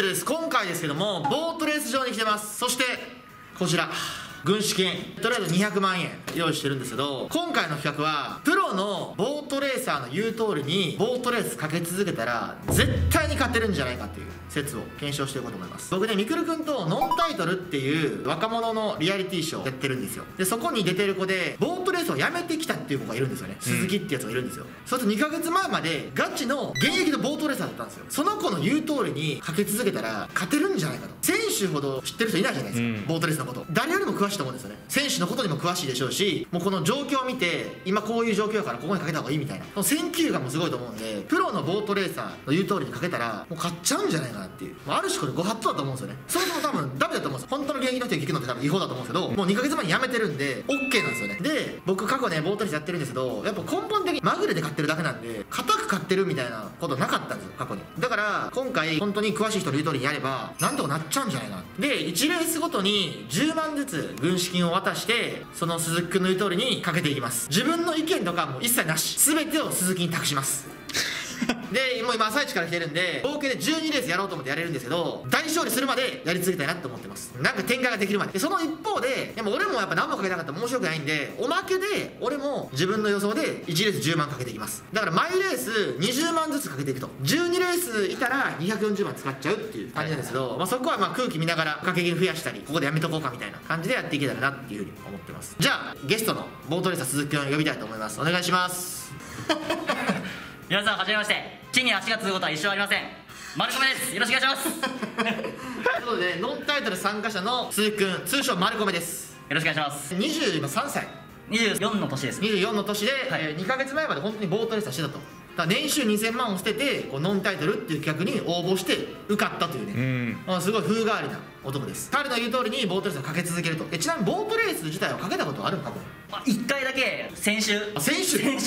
テルです。今回ですけどもボートレース場に来てます。そしてこちら軍資金とりあえず200万円用意してるんですけど、今回の企画はプロのボートレーサーの言う通りにボートレースかけ続けたら絶対に勝てるんじゃないかっていう説を検証していこうと思います。僕ね、みくるくんとノンタイトルっていう若者のリアリティショーやってるんですよ。でそこに出てる子でボートレースをやめてきたっていう子がいるんですよね。鈴木ってやつがいるんですよ。それと2ヶ月前までガチの現役のボートレーサーだったんですよ。その子の言う通りにかけ続けたら勝てるんじゃないかと。選手ほど知ってる人いないじゃないですか、ボートレースのこと。誰よりも詳しいと思うんですよね。選手のことにも詳しいでしょうし、もうこの状況を見て今こういう状況やからここにかけた方がいいみたいな、その選球眼もすごいと思うんで、プロのボートレーサーの言う通りにかけたらもう勝っちゃうんじゃないかなっていう、ある種これご法度だと思うんですよね。それとも多分ダメだと思うんですよ。本当の現役の人に聞くのって多分違法だと思うんですけど、もう2ヶ月前に辞めてるんで OK なんですよね。で僕過去ねボートレースやってるんですけど、やっぱ根本的にまぐれで勝ってるだけなんで硬く勝ってるみたいなことなかったんですよ過去に。だから今回本当に詳しい人の言う通りにやればなんとかなっちゃうんじゃないかな。で1レースごとに10万ずつ軍資金を渡してその鈴木くんの言う通りにかけていきます。自分の意見とかも一切なし、全てを鈴木に託しますでもう今朝一から来てるんで合計で12レースやろうと思ってやれるんですけど、大勝利するまでやり続けたいなと思ってます。なんか展開ができるまで。でその一方ででも俺もやっぱ何もかけなかったら面白くないんで、おまけで俺も自分の予想で1レース10万かけていきます。だから毎レース20万ずつかけていくと、12レースいたら240万使っちゃうっていう感じなんですけど、そこはまあ空気見ながら掛け金増やしたりここでやめとこうかみたいな感じでやっていけたらなっていうふうに思ってます。じゃあゲストのボートレーサー鈴木くんを呼びたいと思います。お願いします皆さんはじめまして。地に足がつくことは一生ありません。丸米です。よろしくお願いしますということでノンタイトル参加者の鈴木くん、通称丸米です。 よろしくお願いします。 23歳 24の年です。 24の年で、 はい 2ヶ月前まで本当にボートレーサーしてたと。だから年収2000万を捨ててこうノンタイトルっていう企画に応募して受かったというね、すごい風変わりな男です。彼の言う通りにボートレースをかけ続けると。ちなみにボートレース自体はかけたことあるのかも。 1回だけ先週先週です。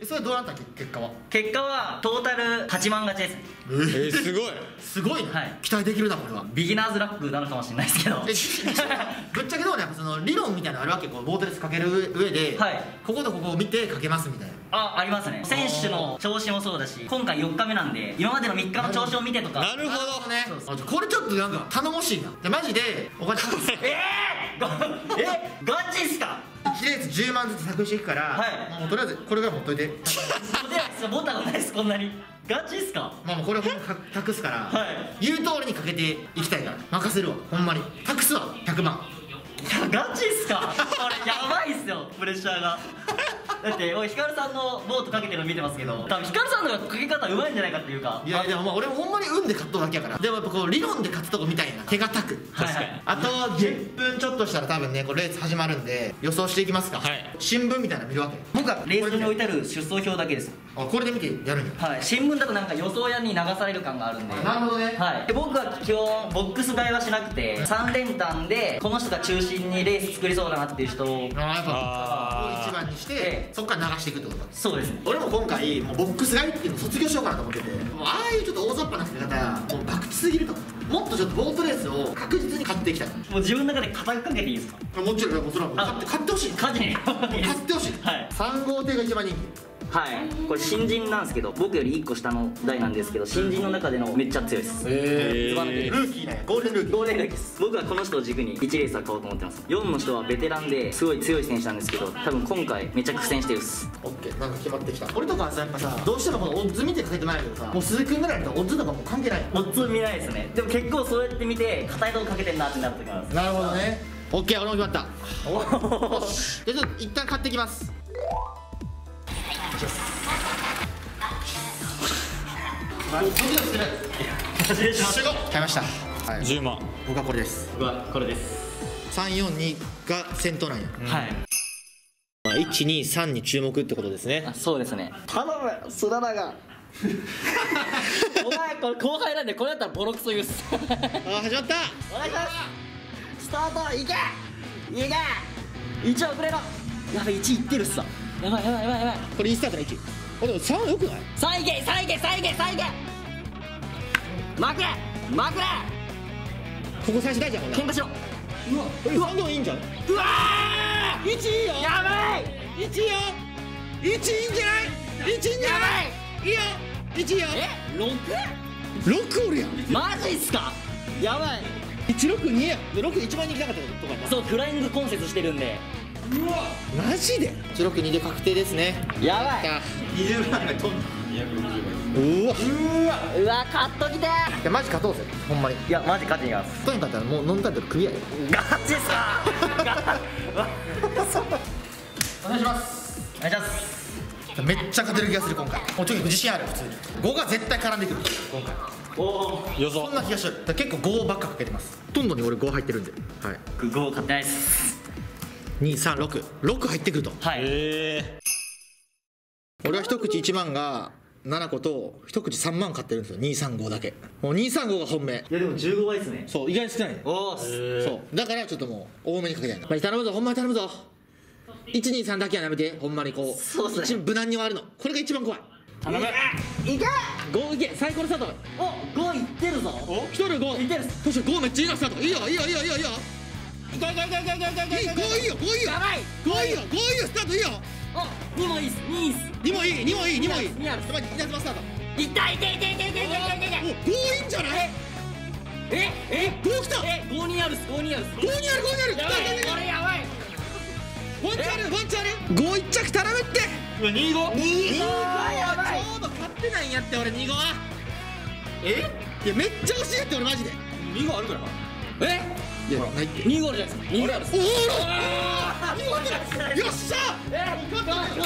それどうなったっけ結果は。 結果はトータル8万勝ちです。 すごいすごいね、 はい、 期待できるなこれは。 ビギナーズラックなのかもしれないですけどぶっちゃけどうね、その理論みたいなのあるわけ。こうボートレースかける上で、 はい、 こことここを見てかけますみたいな。 ありますね。選手の調子もそうだし、今回4日目なんで今までの3日の調子を見てとか。 なるほどね。これちょっとなんか頼もしいな。じゃマジでお金ガチっすか。1レース10万ずつ託していくから、はい、もうとりあえずこれぐらい持っといて。 持ったことないです。こんなにガチっすか。 まあもうこれほんま託すから、 はい、 言う通りにかけていきたいから任せるわ。ほんまに託すわ100万。 ガチっすか。これやばいっすよ、プレッシャーがだってヒカルさんのボートかけてるの見てますけど、多分ヒカルさんの方がかけ方うまいんじゃないかっていうか。 いやでもまあ俺もほんまに運で勝っとるだけやから。でもやっぱこう理論で勝つとこみたいな手堅く。 確かに。 あと10分ちょっとしたら多分ねこれレース始まるんで予想していきますか。はい、新聞みたいなの見るわけ。僕はレースに置いてある出走表だけです。 これで見てやるんや。はい、 新聞だとなんか予想屋に流される感があるんで。 なるほどね。 はい、で僕は基本ボックス買いはしなくて3連単でこの人が中心にレース作りそうだなっていう人をやっぱ一番にして、そこから流していくってことだ。 そうですね。 俺も今回もうボックス買いっていうのを卒業しようかなと思ってて、もうああいうちょっと大雑把な使い方もう博打すぎると。もっとちょっとボートレースを確実に買っていきたい。 もう自分の中で肩かけていいですか。 もちろんもちろん買ってほしい。買ってほしい。はい、3号艇が一番人気。 はい、これ新人なんですけど、僕より1個下の代なんですけど、新人の中でのめっちゃ強いです。 ルーキーね。ゴールデンルーキー。 ゴールデンルーキーです。僕はこの人を軸に1レースは買おうと思ってます。4の人はベテランですごい強い選手なんですけど、多分今回めちゃ苦戦してるっす。 オッケー、なんか決まってきた。俺とかはさやっぱさどうしてもこのオッズ見てかけてもらえるけどさ、もう鈴木君ぐらいだとオッズとかもう関係ない。 オッズ見ないですね。でも結構そうやって見て硬いとこかけてんなってなるときます。 なるほどね。オッケー、俺も決まった。よし、じゃあちょっと一旦買ってきます。ドキドキする。集合。買いました。はい、 10万。 僕はこれです。 僕はこれです。 342が先頭なんや。はい。1、2、3に注目ってことですね。 そうですね。頼む、須田永。お前これ後輩なんでこれだったらボロクソ言うっす。 あ、始まった。 お願いします。スタート、いけ1遅れろ。やべ、1いってるっすわ。やばい。 これいいスタートの1。でも3よくない ？3いけまくれここ最初大事やもんな。 喧嘩しろ。 うわ3でもいいんじゃん。 うわー1いいよ。 やばい。 1いいよ。1いいんじゃない。1いいんじゃない。いいよ。1いいよ。 6？ 6おるやん。 マジっすか。やばい。 162やん。で6一番人気なかったとかやな。 そう、フライング根節してるんで。 うわマジで162で確定ですね。 やばい。 20万円飛んだ。 うわ、カットきて。 いやマジ勝とうぜほんまに。 いや、マジ勝ちにいきます。 とにかくもうノンタイトルクリアや。 ガチっすか。 お願いします。 お願いします。 めっちゃ勝てる気がする今回。もうちょっと自信ある普通に。5が絶対絡んでくる今回。 おお。 予想そんな気がする。だから結構5ばっかかけてます。ほとんどに俺5入ってるんで。はい。 5勝ってないっす。 236入ってくると。 はい。 俺は一口1万が7個と一口3万買ってるんですよ。235だけ。もう235が本命。 いやでも15倍ですね。 そう意外に少ないね。 おお。 そうだからちょっともう多めにかけたいな。頼むぞほんまに頼むぞ。123だけはやめてほんまにこう。 そうっすね。 一番無難に割るのこれが一番怖い。 頼む。いけ。 5いけ最高のスタート。 お、5いってるぞ。 お1人5 いってる。 そして5めっちゃいいなスタート。いいよいいよいいよいいよいいよ。5いいよやばい。 5いいよスタートいいよ。 お、2もいいっす。2いいっす。 2もいい2もいい2もいい。 2ある。 稲妻スタート。 痛い痛い痛い痛い痛い痛い痛い痛い。 お5いいんじゃない。5きた。 5にあるっす。5にあるっす。 5にあるやばい。これやばい。 ワンチャンある5一着頼むって。25 やばい。 ちょうど勝ってないんやって俺25は。いやめっちゃ惜しいやって俺マジで。 2号あるからいやないって 2ゴールじゃないですか。2ゴールです。 おおよっしゃ勝った危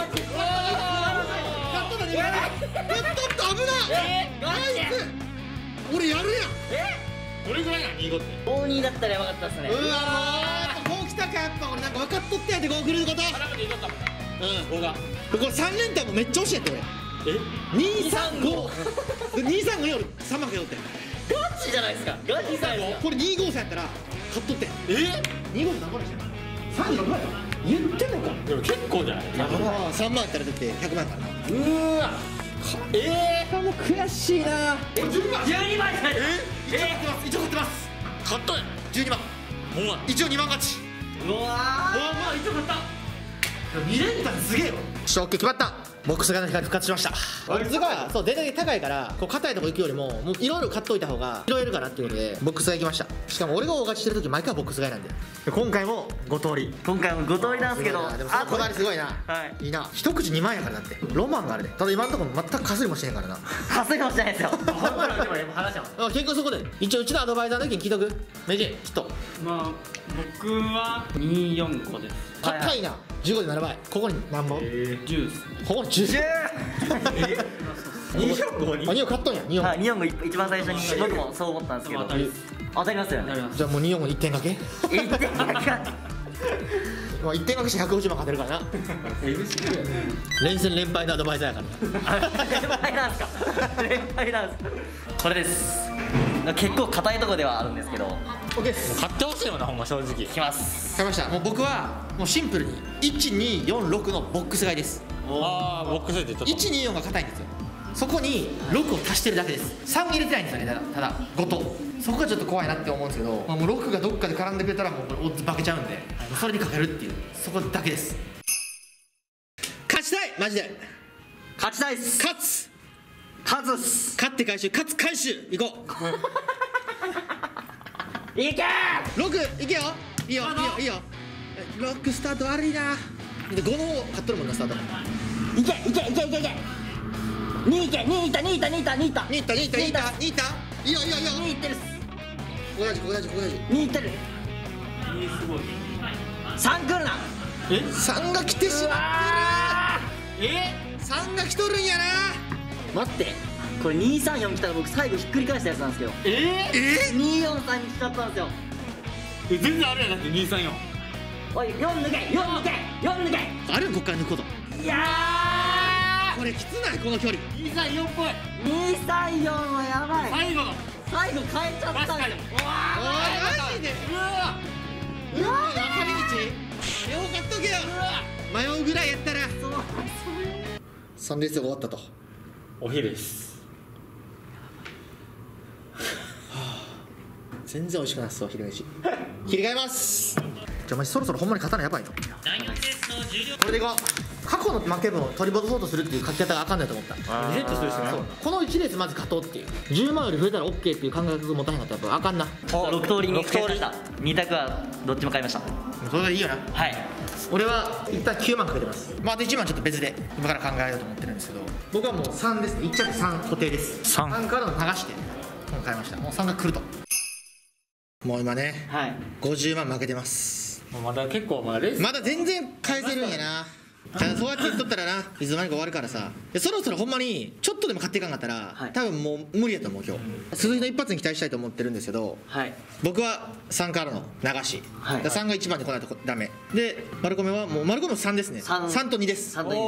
ないナイス俺やるやん。 どれぐらいなの2号って。 52だったらやばかったっすね。 うわもうこう来たかやっぱ俺なんか分かっとったやんってこう来ること。 絡めていいのかも5がこれ3連単もめっちゃ惜しいやって俺。235 235より3万かけとって。 ガチじゃないですか。ガチさんですか。 これ253やったら買っとって253何個でした36万やろ言ってんのか。 でも結構じゃない 3万やったらだって100万やからな。 うわもう悔しいな。 12万じゃないですか。 一応買ってます買ったやん 12万ほんま一応2万勝ち。 うわー。 一応買った 2連単すげえよ。ショック決まった。ボックス型の光復活しました。ボックスがそう全然高いからこう硬いとこ行くよりももういろいろ買っといた方が拾えるかなっていうことでボックスが行きました。しかも俺が大勝ちしてる時毎回ボックス買いなんで今回も5通り。 今回も5通りなんですけど、 でもそのこだわりすごいな。 はいいいな。一口2万やからだってロマンがあるで。ただ今のところ全くかすりもしてへんからな。 稼ぎもしないですよ。 本当にでも話しちゃう結局そこで一応うちのアドバイザーの意見聞いとく。名人ちょっとまあ僕は245個です高いな。15で7倍ここに何本 10 ここに10。 245に 2を買っとんや2 はい、2が一番最初に僕もそう思ったんですけど、 当たり当たりますよね。 じゃあもう2に1点掛け 1点だけ。 まあ1点掛けして150万勝てるからな。連戦連敗のアドバイザーやから連敗なんすか。連敗なんすか。これです。結構硬いとこではあるんですけど。 OK です買ってほしいよなほんま正直いきます。 買いました。もう僕はもうシンプルに1246のボックス買いです。 ああボックスでちょっと 124が硬いんですよ。そこに6を足してるだけです。3入れてないんですよね。ただ5とそこがちょっと怖いなって思うんですけど、もう6がどっかで絡んでくれたらもうこれオッズ化けちゃうんでそれにかけるっていうそこだけです。勝ちたいマジで。 勝ちたいっす。 勝つ勝つっす。 勝って回収勝つ回収行こう。 いけー。 6いけよ。いいよいいよ6スタート悪いな。で5の方買っとるもんなスタート。 いけいけいけいけいけ。2いけ2いった2いった2いった2いった 2いった2いった2いった2いったいいよいいよいいよ。 2いってるっす。 ここ大事ここ大事ここ大事。 2いってる。 すごい 3来るな。 3が来てしまってる。3が来とるんやな。 待ってこれ234来たら僕最後ひっくり返したやつなんですけど、243にしちゃったんですよ。 全然あるやんだって234 おい4抜け4抜け4抜け。 あるよこっから抜くこと。 いやこれきつないこの距離。 234っぽいー234はやばい。 最後の最後変えちゃったんですよ。 おいマジで。分かり道両方買っとけよ。迷うぐらいやったら3レースが終わったと。 お昼です全然美味しくなさそう昼飯。切り替えます。じゃあマジそろそろほんまに刀やばいの。これでいこう。 過去の負け分を取り戻そうとするっていう書き方があかんないと思った。 リセットするしかない。 この1レースまず勝とうっていう、10万より増えたら OK っていう感覚持たへんかったらやっぱあかんな。 6通りに変えました。2択はどっちも買いました。 それがいいよな。 はい。 俺は一旦9万かけてます。まああと1万ちょっと別で今から考えようと思ってるんですけど、僕はもう3ですね。1着3固定です。3からの流して今買いました。もう3が来ると。もう今ね、 はい。 50万負けてます。 まだ結構レースまだ全然返せるんやな。ただそうやって言っとったらないつの間にか終わるからさ、そろそろほんまにちょっとでも買っていかんかったら、 はい、 多分もう無理やと思う今日。鈴木の一発に期待したいと思ってるんですけど、 はい、 僕は3からの流し、 はい、 3が1番で来ないとダメで、丸米はもう丸米も3ですね。3と2です。 3と2です。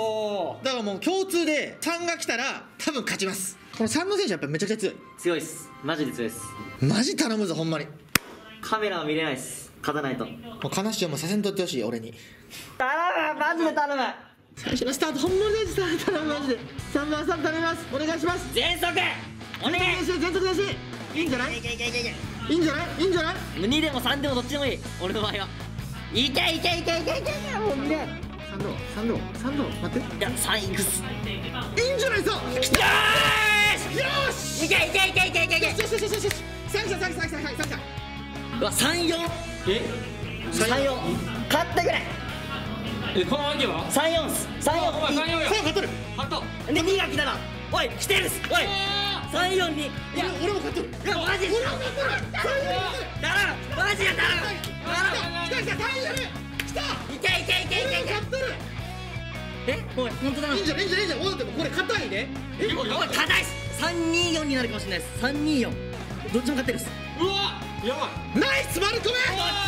だからもう共通で3が来たら多分勝ちます。この3の選手はやっぱめちゃくちゃ強い。 強いっす。マジで強いっす。 マジ頼むぞほんまに。 カメラは見れないっす。勝たないと。 もう悲しいもさせんとってほしい俺に。 頼む、マジで頼む。 最初のスタート本物で頼むマジで。3番3頼みます。お願いします。 全速お願い。 全速だしいいんじゃない？いいんじゃない？いいんじゃない ？2でも3でもどっちでもいい。俺の場合は。いけもう見れ。 3度待って。 いや3いくっす。 いいんじゃないぞ。よーし。 いけ。 よし。3者。 うわ34。 え 34勝ってくれ。 このわけは 34っす。34。 お前34や。 勝っとる。 で2が来たらおい来てるっす。おい34に。いや俺も勝っとる。 いやマジっす。だらマジやだら。 来た3やる。来た。 いけ。 勝っとる。 おい本当だな。 いいんじゃん。おいでもこれ硬いね。 おい硬いっす。324になるかもしれないです。324どっちも勝ってるっす。 うわやばい。 ナイス丸米。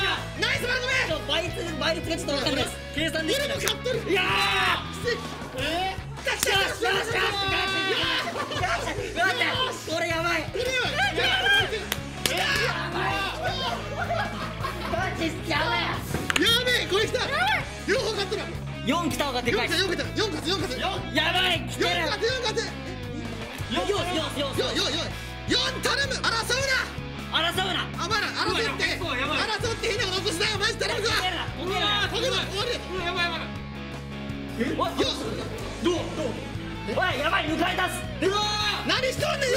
倍率がちょっと分かんないです。計算できない。 俺も勝っとる。 いやーよしこれやばい。マジっすやばい。 やべえこれ来た。両方勝っとる。 4来た方がでかい。 4勝やばい来てる。 4勝 4 頼む。争うな。争って変なこと残すなよマジ頼むぞ。 終わりやばいどうおいやばい抜かれたっす。 何しとんねんよ。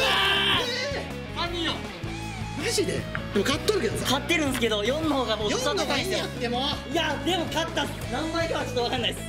3人よ。 マジで。でも勝っとるけどさ。 勝ってるんですけど4の方がもう 4の方がいいんやっても。 いやでも勝ったっす。何倍かはちょっと分かんないっす。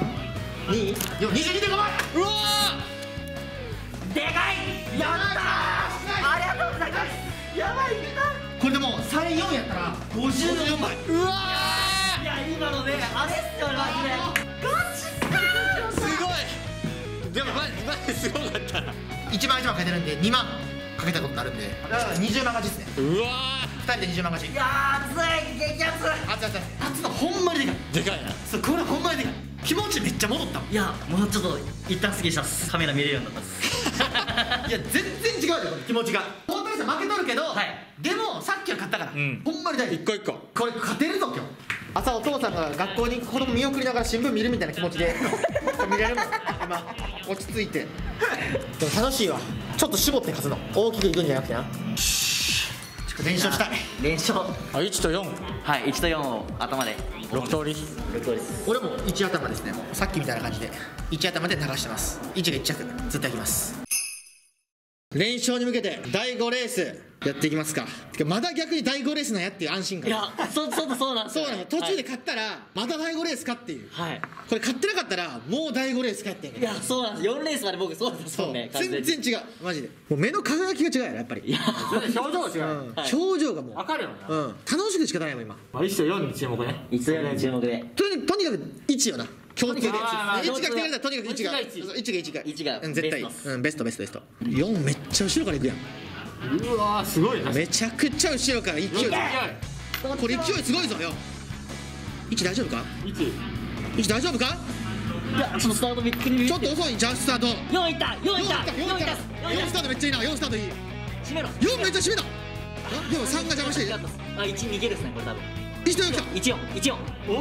22で5倍。 うわでかい。やったーありがとうございます。やばいこれでも34やったら54倍。 うわーいや今のねあれっすよマジでガチっすかー。 すごい。 でもマジすごかったな。 1万かけてるんで2万かけたことになるんで、だから20万勝ちですね。 うわ 2人で20万勝ち。 いやー熱い激熱。 熱のほんまにでかい。 でかいな。 そうこれほんまにでかい。気持ちめっちゃ戻ったもん。 いやもうちょっと一旦すっきりしたっす。カメラ見れるようになったっす。 いや全然違うよ気持ちが。本当にさ負けとるけど、 はい、 でもさっきは勝ったから、 ん、 ほんまに大事。 一個これ勝てるぞ今日。朝お父さんが学校に子供見送りながら新聞見るみたいな気持ちで見れるもん今落ち着いて。でも楽しいわ。ちょっと絞って勝つの。大きくいくんじゃなくてな。連勝したい。 連勝。 1と4。 はい1と4を頭で 6通り。 俺も1頭ですね。さっきみたいな感じで1頭で流してます。1が1着絶対いきます。連勝に向けて第5レースやっていきますか。てかまだ逆に第5レースなんやっていう安心感。 いやそうなんですよ。 そうなの。途中で勝ったらまだ第5レースかっていう。 はいこれ勝ってなかったらもう第5レースかってんけど。 いやそうなんです。4レースまで僕そうですもんね。 全然違うマジで。もう目の輝きが違うよやっぱり。 いや表情が違う。 表情がもう分かるよな。 楽しくしかないもん今。 1と4に注目ね。 1と4に注目で。 とにかく1よな。共通で1が来てくれたらとにかく1が 1が絶対ベスト。4めっちゃ後ろからいくやん。 うわーすごいな。 めちゃくちゃ後ろから勢い。これ勢いすごいぞよ。1大丈夫か。1大丈夫か。 いやちょっとスタートびっくり。 ちょっと遅い。じゃあスタート。 4いった。4スタートめっちゃいいな。4スタートいい。 締めろ。 4めっちゃ締めた。でも3が邪魔してる。 あ1逃げるっすねこれ多分。 1と4来た。 14お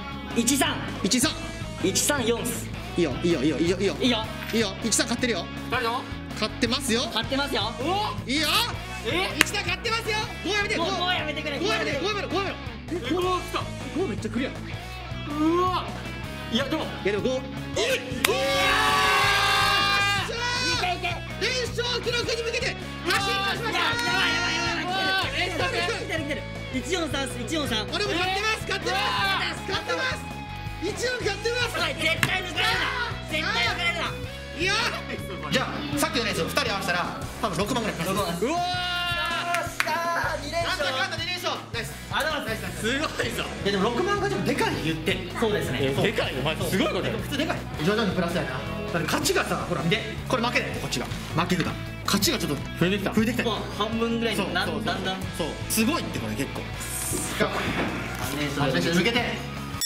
13 134っす。 いいよいいよ 13勝ってるよ。勝ってますよ。いいよ。1打勝ってますよ。5やめて。 5やめてくれ。 5やめろ。5めっちゃクリア。 うわいやでもいやでも5いい連勝記録に向けて走りましました。 143 俺も勝ってます。勝ってます1勝勝ってます。 絶対抜かれるな。 いやじゃあさっきのレース2人合わせたら多分6万ぐらいかかる。うわー 2連勝。 2連勝ナイス。 すごいぞ。 いやでも6万がちょっとでかい言ってそうですね。 でかいよマジすごいことだよ。 普通でかい徐々にプラスやな。だって勝ちがさほら見てこれ負けないこっちが負けるか勝ちがちょっと増えてきた。 増えてきた。 もう半分ぐらいにだんだんそうすごいってこれ結構 3連勝向けて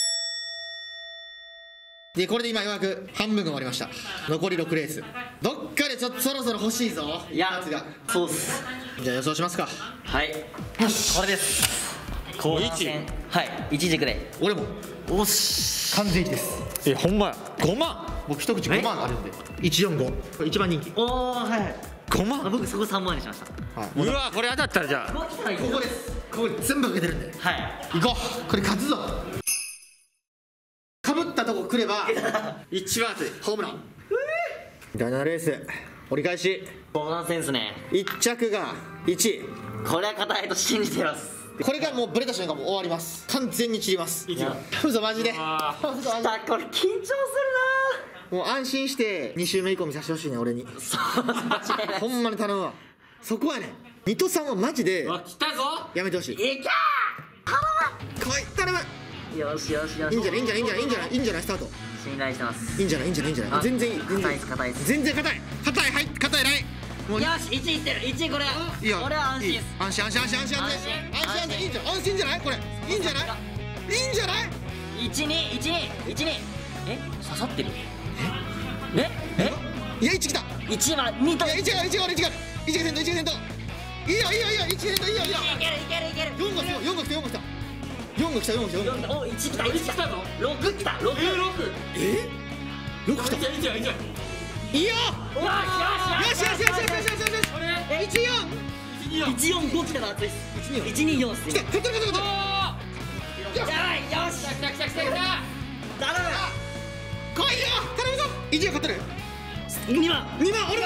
でこれで今ようやく半分が終わりました。残り6レースどっかでちょっとそろそろ欲しいぞ。 いや一発がそうっす。 じゃあ予想しますか。 はいよしこれです。 こう 1はい1軸で俺もおし完全1です。 ほんまや5万僕一口5万あるんで145これ一番人気。 おおはい 5万僕そこ3万にしました。 ううわこれ当たったらじゃあここ来たらいいここです。ここに全部かけてるんではい行こう。これ勝つぞ。かぶったとこ来れば一番熱いホームラン。第7レース折り返し後半戦ですね。 1着が1位。 これは硬いと信じてます。 これがもうブレた瞬間もう終わります。完全に散ります。嘘マジであ嘘マジであこれ緊張するもう安心して2周目以降見させてほしいね俺に。 なそう間違いないほんまに頼むわ。そこはね水戸さんはマジでわ来たぞ。 やめてほしい。 いけ来い頼む。 ーよしよしよしいいんじゃないいいんじゃないいいんじゃないいいんじゃないいいんじゃないスタート信頼してます。 いいんじゃないいいんじゃないいいんじゃない全然いい全然いい硬いっす全然硬い硬いはい硬いラインもうよし1いってる1これいいよ俺は安心っす。 安心安心安心安心安心安心いいんじゃない安心じゃないこれいいんじゃないいいんじゃない 12え刺さってるいや1来た 1は2といや1が1が俺1が1が先頭1が先頭いいよいいよいいよ1先頭いいよいいよいける 4が来た4が来た4が来た4が来た4が来た4が来たお1来た1来たぞ6来た6 え6来たいいじゃんいいじゃん。 いいよよしよしよしよしよしよしよし14 145来たら熱いっす124っす来た勝ってる勝ってる勝ってるやばいよし来た。 頼来いよ頼むぞ1が勝ってるむ2万 2万俺だ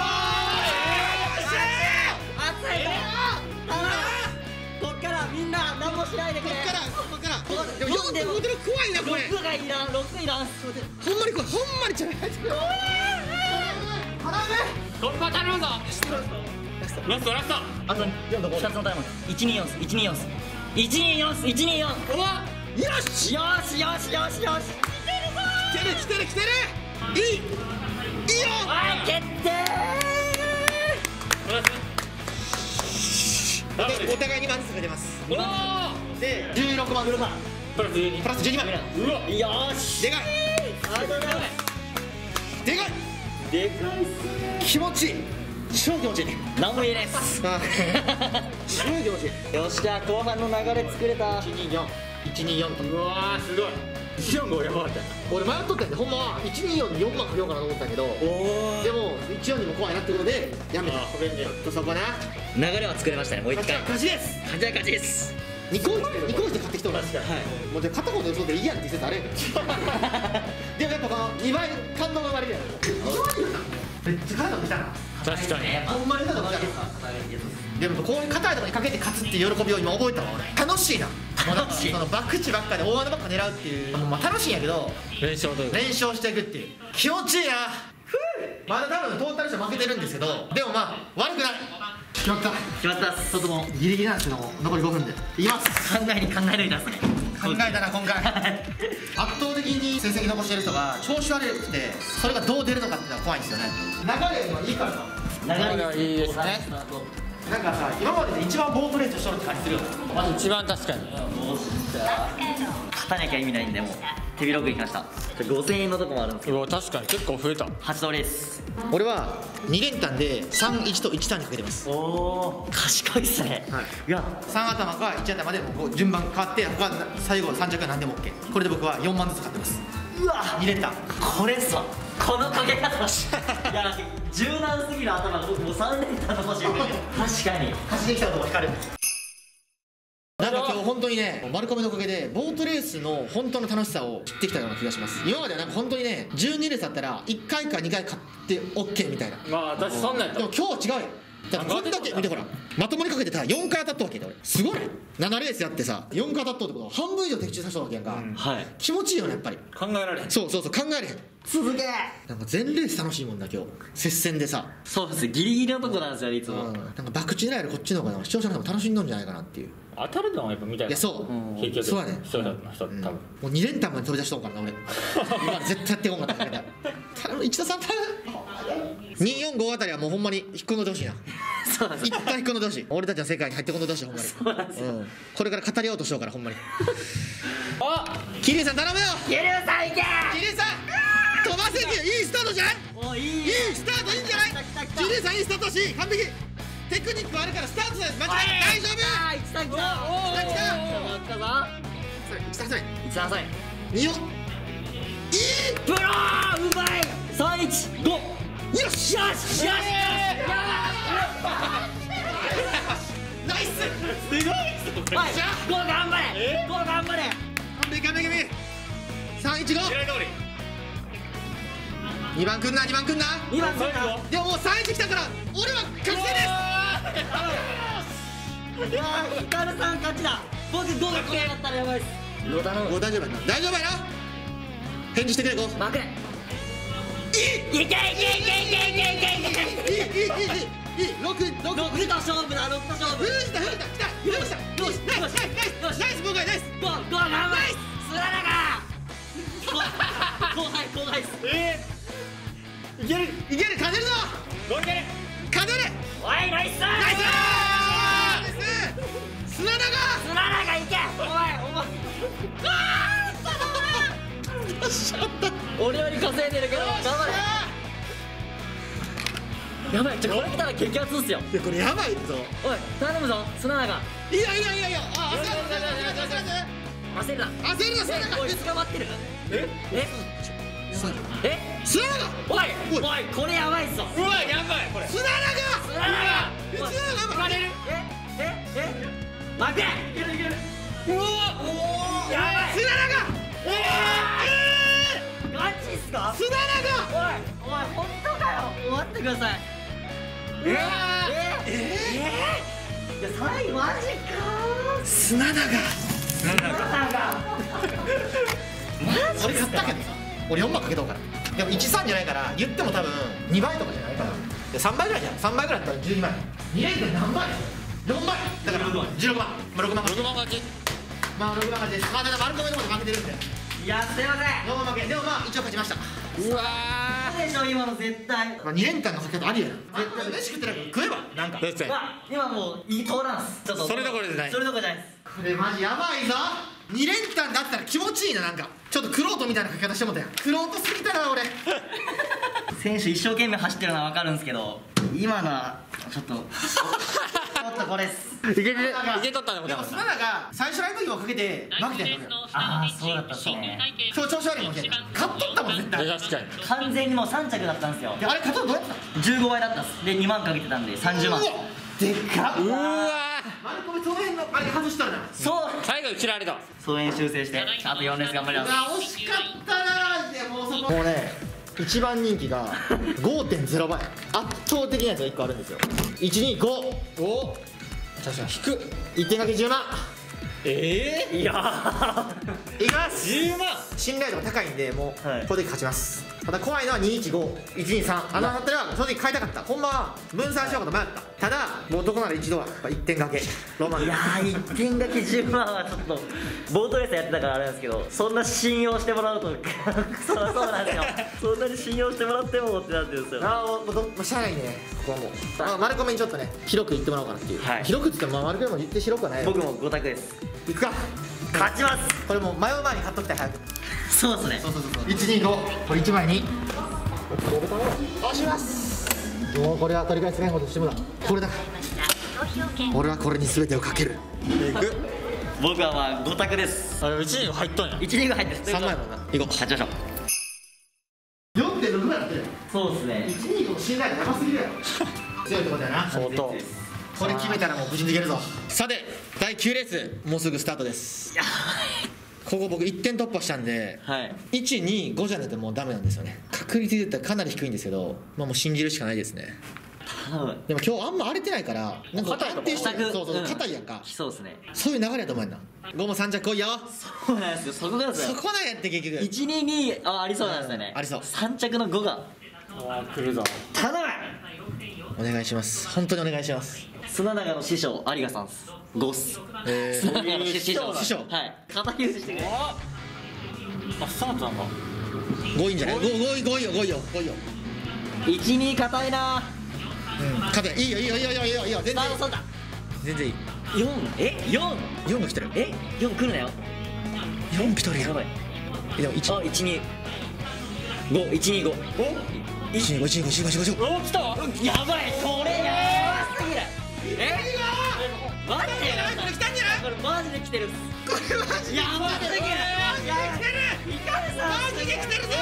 熱い頼むこっからみんな何もしないでくれこっからでも4でモデル怖いなこれ 6がいらん6いらんほんまに怖いほんまにちゃう頼む突破頼むぞ。ラスト。 あと2つのタイム124っす124っす124っす124 おわよしよしよしよしよし来てる来てる来てるいいよはい決定お互い2万ずつが出ますおお。 で16万プラス12。 プラス12万うわ。 よしでかいありがとうございますでかいでかいっす気持ちいい超気持ちいい何も言えないっすあ超気持ちいいよしじゃあ後半の流れ作れた 124とうわすごい。145やばかった。 俺迷っとったんでほんまは124に4万かけようかなと思ったけどおでも142も怖いなってことでやめたごめんね。 そこな流れは作れましたねもう一回勝ちです勝ちです 2個1で買ってきとる確かに。 もうじゃあ片方の予想でいいやんって説あれでもやっぱこの2倍感動が生まれるやんめっちゃ硬いの見たな確かに。 ほんまに硬いの見たなでもこういう硬いところにかけて勝つっていう喜びを今覚えたわ俺楽しいな楽しいそのバクチばっかで大穴ばっか狙うっていうまあ楽しいんやけど連勝というか。 連勝していくっていう気持ちいいなまだ多分トータルして負けてるんですけどでもまあ悪くない決まった決まったっすちょっともうギリギリなんですけども残り5分でいきます考え抜いたっすね考えたな今回圧倒的に成績残してる人が調子悪くてそれがどう出るのかっていうのは怖いんですよね流れよりもいいからさ流れがいいですね。 なんかさ今までで一番ボートレースしとるって感じするよね一番確かに。 勝たなきゃ意味ないんでもう手広くいきました5000円のとこもあるんですけどうわ確かに結構増えた。 8通りです俺は2連単で31と1単にかけてますおお賢いっすねはいいや 3頭か1頭でもこう順番変わって他最後3着は何でも OK これで僕は4万ずつ買ってますうわ 2連単これっすわこのかけ方いや柔軟すぎる頭が僕もう3連単の欲しい確かに走ってきた男光るなんか今日本当ににね丸亀のおかげでボートレースの本当の楽しさを知ってきたような気がします。今まではなんか本当にね12レースあったら1回か2回買って OK みたいな。 まあ私そんなんやった。 でも今日は違うよ。だってこんだけ見てほらまともにかけてたら4回当たったわけだ俺。すごい7レースやってさ4回当たったってことは半分以上的中させたわけやんか、 はい。 気持ちいいよねやっぱり。 考えられへん。 そう考えれへん。 続け。 なんか全レース楽しいもんだ今日接戦でさ、 そうですね、ギリギリのとこなんですよねいつも。 なんか博打狙いよりこっちの方が視聴者の人も楽しんどんじゃないかなっていう。 当たるのはやっぱ見たい。 いやそう結局そうやね視聴者の人多分。 もう2連単まで飛び出しとんからな俺今絶対やってこんかった頼む市田さん頼む。245あたりはもうほんまに引っ込んでほしいな。 そうなんです。 一旦引っ込んでほしい。俺たちの世界に入ってこんでほしいほんまに。 そうなんですよ。 これから語り合おうとしようからほんまに。 あ、 桐生さん頼むよ。 桐生さんいけ。 桐生さん飛ばせていいスタートじゃない。 おいい。 いいスタートいいんじゃない。桐生さんいいスタートし完璧。テクニックあるからスタートです。間違いない大丈夫。 ああ、一さん来た。来たぞ。 一田さん一さんさい。 2よ。 プローうまい。315。よしよしよし。 ナイス。 すごい。 はい。ゴー頑張れ。ゴー頑張れ。 完璧完璧。315。 狙い通り。 2番くんな2番くんな。 2番最後。 でももう3-1来たから俺は確定です。 いやー、ヒカルさん勝ちだ。僕5が来なかったらやばいっす。 もう大丈夫やな大丈夫やな。返事してくれゴー。 負け。いけいけいけいけいけいけいけ。 いい6と勝負だ。6と勝負。 来た来たよしナイスナイス僕はナイス。 ゴー頑張れ。スラダが後輩っす。 いける。 勝てるぞ。 ゴーいける。 勝てる。 おいナイス。 ナイス砂田がスラダがいけ。お前俺より稼いでるけど頑張れ。やばい、これ来たら激アツっすよ。 いやこれやばいぞ。 おい頼むぞ砂田が。 いやあ焦るな。 焦るな砂田が。 おい捕まってる。 砂田がおいこれやばいっすよ。 うわやばいこれ。 砂田が負ける。 負け。 うわやばい。 砂田がガチっすか。 砂田がおい本当かよ。終わってください。いや最後マジか。 砂田が俺勝ったけどさ俺4番かけとうから。でも13じゃないから言っても多分2倍とかじゃないから3倍ぐらいじゃん。3倍ぐらいだったら12倍2連で何倍4倍だから16番6番勝ち。まあ6番勝ちです。まあただ丸込めのこと負けてるんでいやすいません。 4番負けでもまあ一応勝ちました。 うわでしょ今の絶対。 まあ2連単のかけ方ありやん。絶対飯食ってないから食えばなんかー。 今もういい通らんす。ちょっとそれどころじゃない。 それどころじゃないです。 これマジやばいぞ。2連単だったら気持ちいいな。なんかちょっとクロートみたいな書き方してもたやん。クロートすぎたな俺選手一生懸命走ってるのは分かるんですけど今のはちょっとこれっす。 いけとったね。 でも砂田が最初ライブをかけて負けてんのよ。 ああそうだったっすね。 今日調子悪いもんね。勝っとったもん絶対。 確かに。 完全にもう3着だったんですよ。 であれ勝ったのどうやってたの 15倍だったっす。で2万かけてたんで30万。 うわでっかっ。 うわ丸込みその辺のあれ外したらな。 そう最後に切られた。 そう演修正してあと4レース頑張ります。 惜しかったな。でもうそこもうね一番人気が 5.0 倍圧倒的なやつが1個あるんですよ。125お確かに引く1点掛け10万。 いやいきます 10万。 信頼度が高いんでもう、 はいこれで勝ちます。ただ怖いのは225123だったら正直買いたかった。ほんまは分散しようかと迷った。ただもう男なら一度はやっぱ1点掛けロマンいやー1点掛け10万はちょっとボートレースやってたからあれなんですけどそんな信用してもらうとそうなんですよ。そんなに信用してもらってもってなってるんですよ。 もうしゃあないねここはもう、まあ、丸込みにちょっとね広く言ってもらおうかなっていう、 はい広くって言っても、まあ、丸込みも言って広くはないよ。 僕も5択です。 いくか勝ちます。 これもう迷う前に買っときたい早く。 そうですね。 そう125これ1枚に押します。もうこれは取り返せないほどしてもだこれだ。俺はこれに全てをかける。いく僕はまあ5択です。 あれ1位入っとんや。 1人が入って 3枚もんな。いこう勝ちましょう。 4.6 倍だってる。 そうですね。 125信頼度やばすぎるやろ強いとこだよな。 相当。 これ決めたらもう無事にいけるぞ。さて第9レースもうすぐスタートです。ここ僕1点突破したんで、 はい、 1、2、5じゃないともうダメなんですよね。確率で言ったらかなり低いんですけど、まあ、もう信じるしかないですね。でも今日あんま荒れてないからなんか安定してる。そうそう硬いやんか。 そうですね。 そういう流れやと思うやんな。5も3着来いよ。 そうなんですよ。そこなんですよ。 そこなんやって結局。 122ありそうなんですよね。 ありそう。 3着の5が来るぞ。 頼む。 お願いします。本当にお願いします。 砂長の師匠有賀さんです。5っす。砂長の師匠。はい肩優してくれ。 あスタートなんだ。 5いんじゃない。5いよ。 12硬いな。 勝ていいよ全然全然いい。4が来てる。 4来るなよ。 4来とるやん。 やばい。 でも125 125 おお来た。 やばいこれやばすぎる。マジでこれ来たんじゃない。 これマジで来てるっす。 これマジでやばすぎる。ヒカルさんマジで来てるぞ。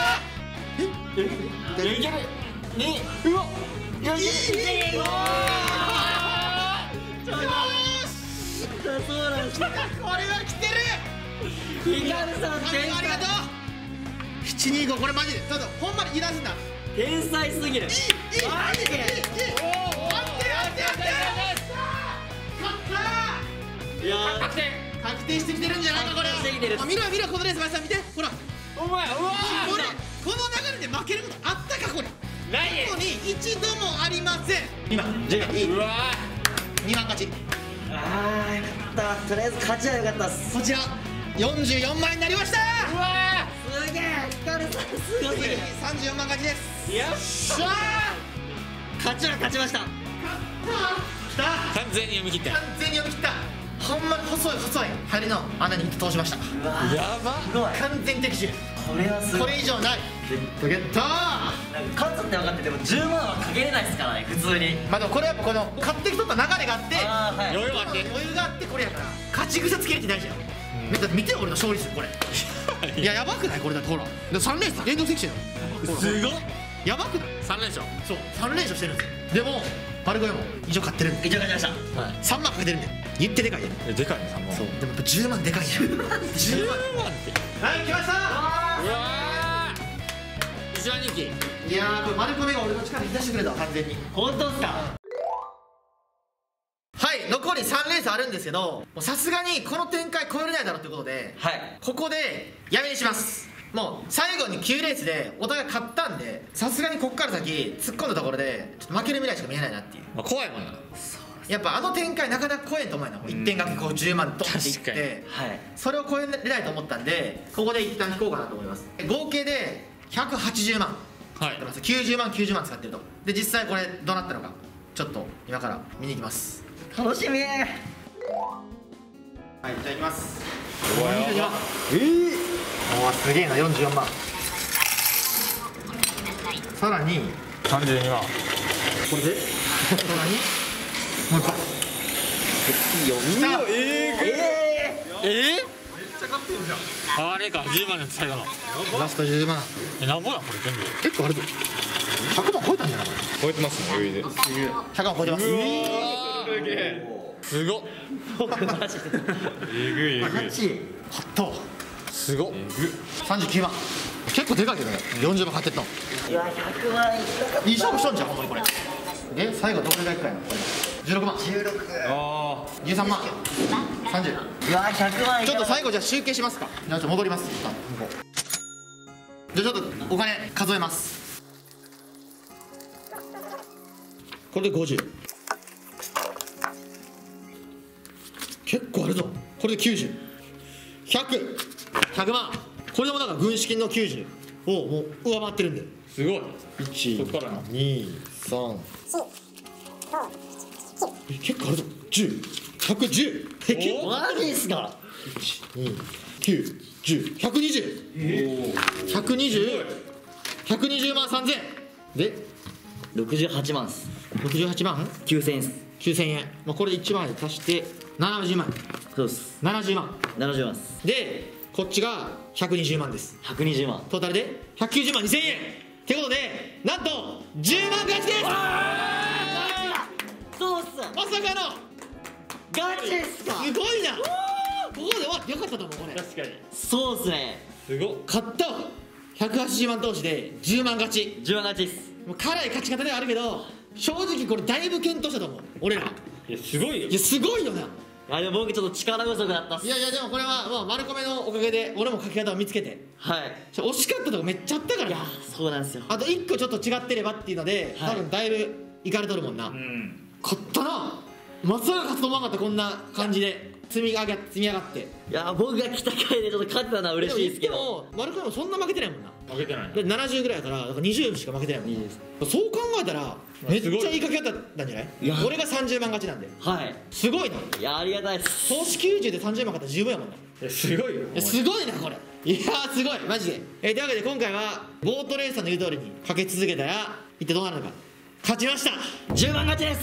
いける。 うわよしよしそうなんです。 これは来てる。 ヒカルさん天才。 ありがとう。725これマジでちょっとほんまに油断すんな。 天才すぎる。 マジでマジでやって勝った。 いや確定してきてるんじゃないかこれ。 確定してきてる。 見ろこのレース前さん見てほら。 お前うわこれこの流れで負けることあったかこれ。 ない過去に一度もありません。今うわ 2番勝ち。 あーよかった。とりあえず勝ちはよかったっす。 こちら44万円になりました。 うわすげえヒカルさんすごすぎる。 34万勝ちです。 よっしゃー。勝ちは勝ちました。 きた。 完全に読み切った。 完全に読み切った。ほんまに細い針の穴に通しました。 うわやばすごい。 完全的中。 これはすごい。 これ以上ない。ゲットー。 勝つって分かってても10万はかけれないですからね普通に。 まあでもこれやっぱこの勝ってきとった流れがあってあーはい。 余裕があって余裕があってこれやから勝ち癖つけるって大事やん。だって見てよ俺の勝利数これ。いややばくないこれだってほら。3レース連続セクション。 すごっ。 やばくない。 3連勝。 そう3連勝してるんですよ。でも丸越も以上勝ってるんで以上勝ちました。 はい。 3万かけてるんで言ってでかいで。 でかいね3万。 そうでもやっぱ10万でかいやん。10万 10万って。 はい来ましたうわ一番人気。 いやーこれ丸越が俺の力引き出してくれたわ完全に。 本当っすか。 はい残り3レースあるんですけどさすがにこの展開超えれないだろうということではいここでやめにします。もう最後に9レースでお互い勝ったんでさすがにこっから先突っ込んだところでちょっと負ける未来しか見えないなっていう。 まあ怖いもんな。 やっぱあの展開なかなか超えんと思うよな。1点掛けこう10万ドンっていっ確かにてはい。 それを超えれないと思ったんでここで一旦引こうかなと思います。合計で180万はい。 90万使ってると。で実際これどうなったのかちょっと今から見に行きます。 楽しみー。 はいじゃあ行きます。 うわやば。 おおすげえな44万。さらに 32万。 これでさらにもう一個来た。 あれか10万の最後の。 ラスト10万なんぼやこれ全部。 結構あるぞ。100万超えたんじゃないかな。 超えてますね余裕で。 100万超えてます。 すごっ。 マジで。 えぐいえぐい。 勝ったすごっ。 39万。結構でかいけどね40万買ってったの。 いや100万いったか。 いい勝負しとんじゃんほんまにこれ。で最後どれぐらいくらいなの16万あ 13万30。 いや100万いちょっと最最後じゃあ集計しますか。じゃあちょっと戻ります一旦向こう。じゃあちょっとお金数えます。これで50。結構あるぞ。これで90100100万。これでもなんか軍資金の90をもう上回ってるんですごい。 1 そっからな。 2 3結構あるぞ。10110結構マジっすか。 120万3000で 68万っす。 68万 9000円っす。 9000円、まあ、これ1万円足して70万そうっす。 70万 70万っす。 でこっちが120万です。 120万。 トータルで190万2000円ってことでなんと10万勝ちです。 そうっす。 まさかのガチっすか。 すごいな。ここで終わってよかったと思うこれ。 確かにそうっすね。 すごっ。 勝ったわ。180万投資で10万勝ち。 10万勝ちっす。 もう辛い勝ち方ではあるけど、正直これだいぶ検討したと思う俺ら。 いやすごいよ。 いやすごいよな。 いやでも僕ちょっと力不足だったっす。 いやいやでもこれはもう丸米のおかげで俺も書き方を見つけて、 はい。 惜しかったとこめっちゃあったからいやな。 そうなんですよ。 あと1個ちょっと違ってればっていうので、 はい多分だいぶいかれとるもんな。 うん勝ったな。まさか勝つと思わなかった。こんな感じで積み上がっていや僕が来た回でちょっと勝ってたのは嬉しいですけど。 でも丸米もそんな負けてないもんな。 負けてないで70ぐらいやからだから20しか負けてないもん。 いいです。 そう考えたらめっちゃいい書き方だったんじゃない？ いや俺が30万勝ちなんで。 はい。 すごいな。 いやありがたいです。 投資90で30万勝ったら十分やもんな。 いやすごいよ。 いやすごいなこれ。いやーすごいマジで。というわけで今回はボートレーサーの言う通りにかけ続けたら一体どうなるのか。勝ちました。 10万勝ちです。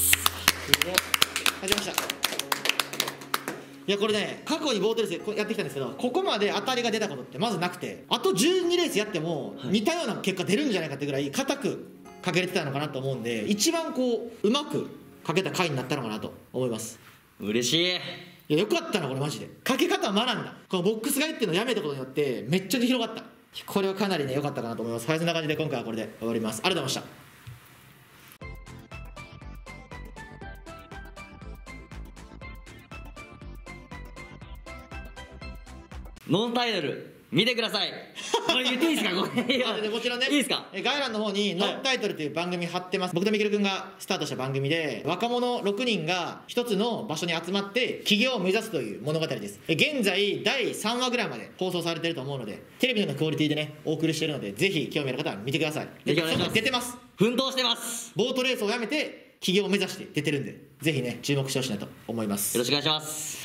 勝ちました。いやこれね過去にボートレースやってきたんですけど、ここまで当たりが出たことってまずなくて、あと12レースやっても似たような結果出るんじゃないかってぐらい硬くかけれてたのかなと思うんで、一番こううまくかけた回になったのかなと思います。 嬉しい。 いやよかったなこれマジで。かけ方を学んだ。このボックス買いっていうのをやめたことによってめっちゃ広がった。これはかなりね良かったかなと思います。はい、そんな感じで今回はこれで終わります。ありがとうございました。 ノンタイトル見てください。これ言っていいですか？これあでもちろんねいいですか？ 概要欄の方にノンタイトルという番組貼ってます。僕とみきるくんがスタートした番組で、若者6人が一つの場所に集まって起業を目指すという物語です。現在第3話ぐらいまで放送されてると思うので、テレビのクオリティでねお送りしてるので、ぜひ興味ある方は見てください。 ぜひお願いします。 出てます。 奮闘してます。 ボートレースをやめて起業を目指して出てるんで、ぜひね注目してほしいなと思います。 よろしくお願いします。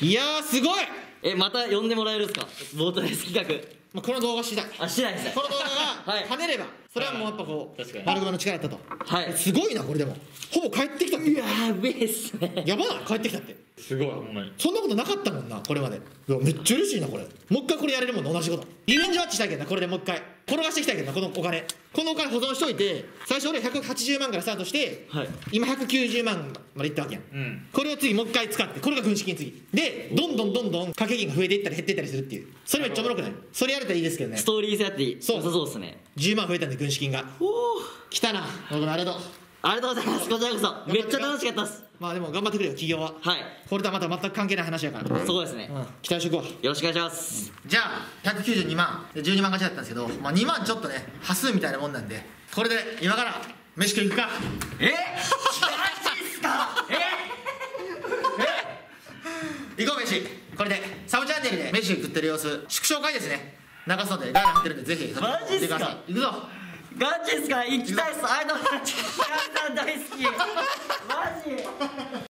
いやーすごい。 また呼んでもらえるんですか？ボートレース企画。 まあこの動画次第。 あ、しないですね。 この動画はいが跳ねれば、それはもうやっぱこう確かに丸熊の力やったと。 はいすごいなこれ。でもほぼ帰ってきたって。 やべえっすね。 やばない帰ってきたって。 すごいほんまに。 そんなことなかったもんなこれまで。いやめっちゃ嬉しいなこれ。もう一回これやれるもんな同じこと。リベンジマッチしたいけどなこれでもう一回転がしていきたいけどな。このお金保存しといて、最初俺180万からスタートして、 はい。 今190万までいったわけやん。 うんこれを次もう一回使って、これが軍資金次でどんどん掛け金が増えていったり減っていったりするっていう。それめっちゃおもろくない？それやれたらいいですけどね。 ストーリー性あって良そうさそうですね。 10万増えたんで軍資金がおお。 来たな。ありがとう。 ありがとうございます。こちらこそめっちゃ楽しかったです。 まあでも頑張ってくれよ企業は。 はい。 これとはまた全く関係ない話やから、 そうですね。 期待しとくわ。 よろしくお願いします。 じゃあ192万で12万勝ちだったんですけど、まあ、2万ちょっとね端数みたいなもんなんで、これで今から飯食い行くか。 マジっすか？ 行こう飯。これでサブチャンネルで飯食ってる様子縮小回ですね流すので、概要欄貼ってるんでぜひそっちマジっすか見てください。行くぞ。 ガチっすか？行きたいっす。ありがとうございます。大好き。マジ。